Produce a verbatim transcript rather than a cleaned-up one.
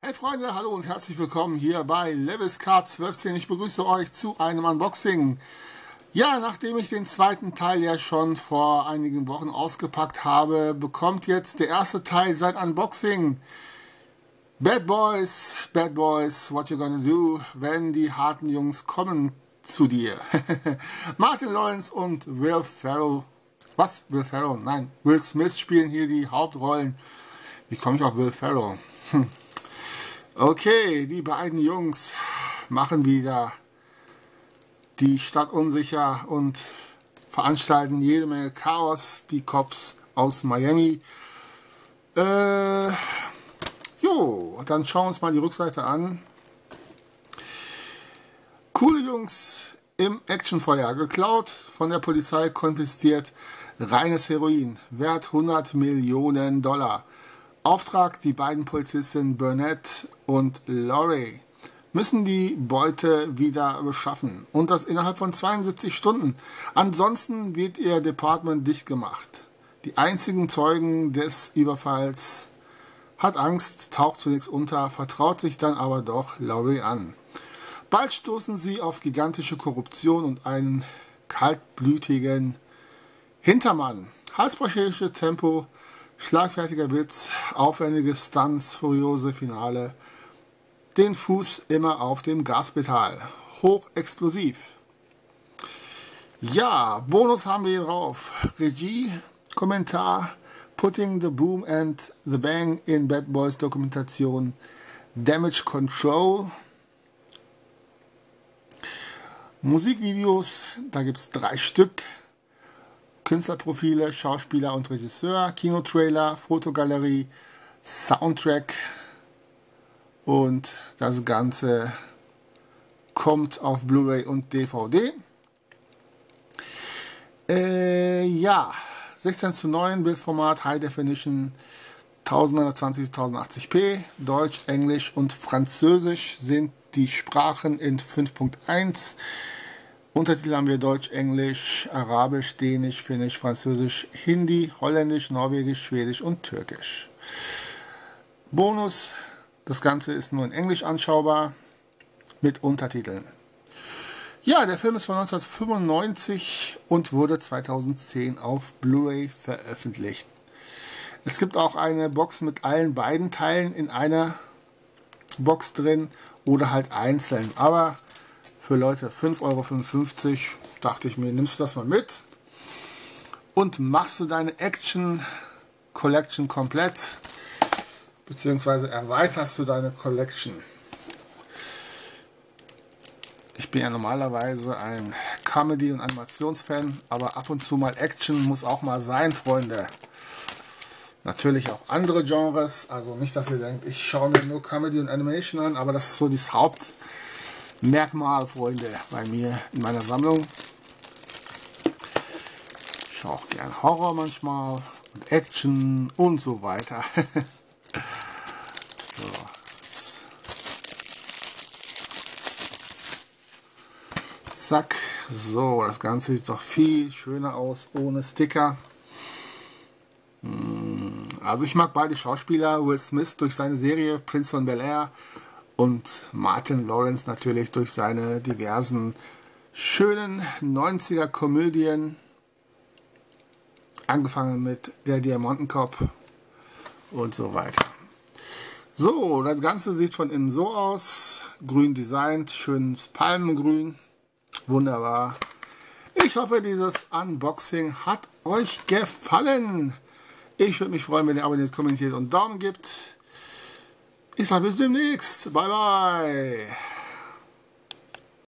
Hey Freunde, hallo und herzlich willkommen hier bei Lewis Card zwölf. Ich begrüße euch zu einem Unboxing. Ja, nachdem ich den zweiten Teil ja schon vor einigen Wochen ausgepackt habe, bekommt jetzt der erste Teil sein Unboxing. Bad Boys, Bad Boys, what you gonna do, wenn die harten Jungs kommen zu dir. Martin Lawrence und Will Ferrell, was? Will Ferrell? Nein, Will Smith spielen hier die Hauptrollen. Wie komme ich auf Will Ferrell? Hm. Okay, die beiden Jungs machen wieder die Stadt unsicher und veranstalten jede Menge Chaos. Die Cops aus Miami. Äh, jo, dann schauen wir uns mal die Rückseite an. Coole Jungs im Actionfeuer. Geklaut, von der Polizei konfisziert. Reines Heroin. Wert hundert Millionen Dollar. Auftrag: die beiden Polizisten Burnett und Laurie müssen die Beute wieder beschaffen. Und das innerhalb von zweiundsiebzig Stunden. Ansonsten wird ihr Department dicht gemacht. Die einzigen Zeugen des Überfalls hat Angst, taucht zunächst unter, vertraut sich dann aber doch Laurie an. Bald stoßen sie auf gigantische Korruption und einen kaltblütigen Hintermann. Halsbrecherisches Tempo, schlagfertiger Witz, aufwendige Stunts, furiose Finale. Den Fuß immer auf dem Gaspedal. Hochexplosiv. Ja, Bonus haben wir hier drauf. Regie, Kommentar, Putting the Boom and the Bang in Bad Boys Dokumentation. Damage Control. Musikvideos, da gibt es drei Stück. Künstlerprofile, Schauspieler und Regisseur, Kinotrailer, Fotogalerie, Soundtrack und das Ganze kommt auf Blu-ray und D V D. Äh, ja, sechzehn zu neun Bildformat, High Definition, neunzehnhundertzwanzig zu tausendachtzig p, Deutsch, Englisch und Französisch sind die Sprachen in fünf Punkt eins. Untertitel haben wir Deutsch, Englisch, Arabisch, Dänisch, Finnisch, Französisch, Hindi, Holländisch, Norwegisch, Schwedisch und Türkisch. Bonus: das Ganze ist nur in Englisch anschaubar mit Untertiteln. Ja, der Film ist von neunzehnhundertfünfundneunzig und wurde zweitausendzehn auf Blu-ray veröffentlicht. Es gibt auch eine Box mit allen beiden Teilen in einer Box drin oder halt einzeln, aber für Leute fünf Euro fünfundfünfzig dachte ich mir, nimmst du das mal mit und machst du deine Action Collection komplett, beziehungsweise erweiterst du deine Collection. Ich bin ja normalerweise ein Comedy- und Animationsfan, aber ab und zu mal Action muss auch mal sein, Freunde. Natürlich auch andere Genres, also nicht, dass ihr denkt, ich schaue mir nur Comedy und Animation an, aber das ist so das Hauptmerkmal, Freunde, bei mir in meiner Sammlung. Ich schaue auch gerne Horror manchmal und Action und so weiter. So. Zack. So, das Ganze sieht doch viel schöner aus ohne Sticker. Also ich mag beide Schauspieler, Will Smith durch seine Serie Prince von Bel-Air und Martin Lawrence natürlich durch seine diversen schönen neunziger Komödien, angefangen mit Der Diamantenkopf und so weiter. So, das Ganze sieht von innen so aus, grün designt, schönes Palmengrün, wunderbar. Ich hoffe, dieses Unboxing hat euch gefallen. Ich würde mich freuen, wenn ihr abonniert, kommentiert und Daumen gibt. Ich sage bis demnächst. Bye, bye.